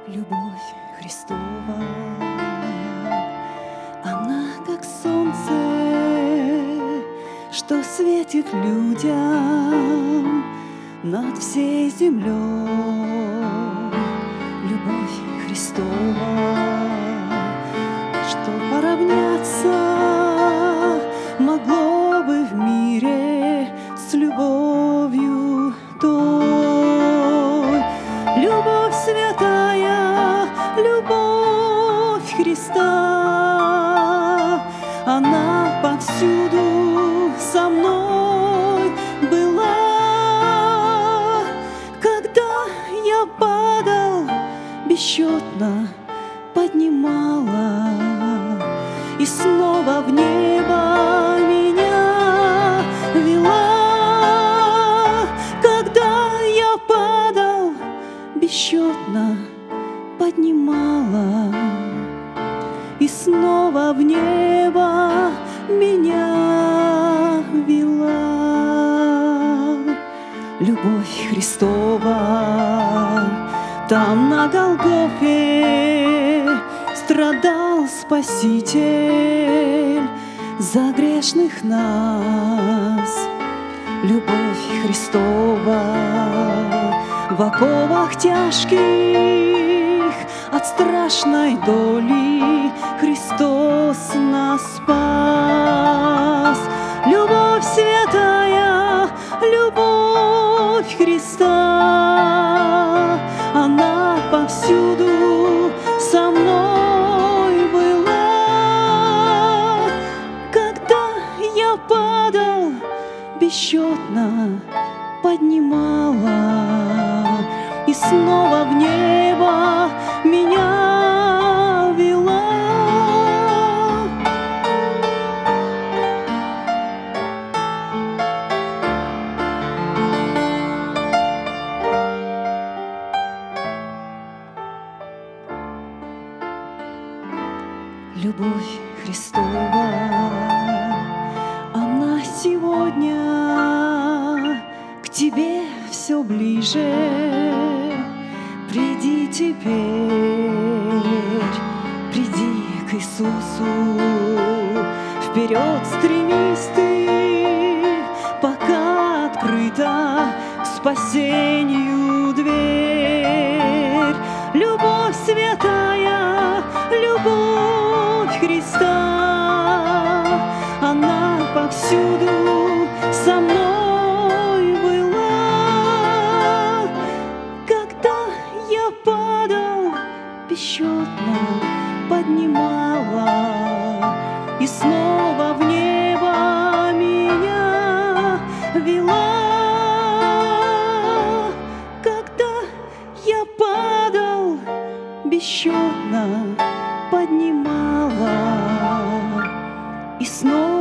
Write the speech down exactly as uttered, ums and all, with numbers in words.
Любовь Христова, она как солнце, что светит людям над всей землей. Любовь Христова, что поравняться могло бы в мире с любовью той. Любовь святая, любовь Христа, она повсюду со мной была. Когда я падал, бесчетно поднимала и снова в небо меня вела. Когда я падал, бесчетно поднимала и снова в небо меня вела. Любовь Христова, там на Голгофе страдал Спаситель за грешных нас. Любовь Христова, в оковах тяжких от страшной доли Христос нас спас. Любовь святая, любовь Христа, она повсюду со мной была. Когда я падал, бесчетно поднимала и снова в небо меня вела. Любовь Христова, она сегодня к тебе все ближе. Приди теперь, приди к Иисусу, вперед стремись ты, пока открыта к спасению дверь. Любовь святая, любовь Христа, она повсюду со мной была. Когда я падал, бесчетно поднимала и снова в небо меня вела. Когда я падал, бесчетно поднимала и снова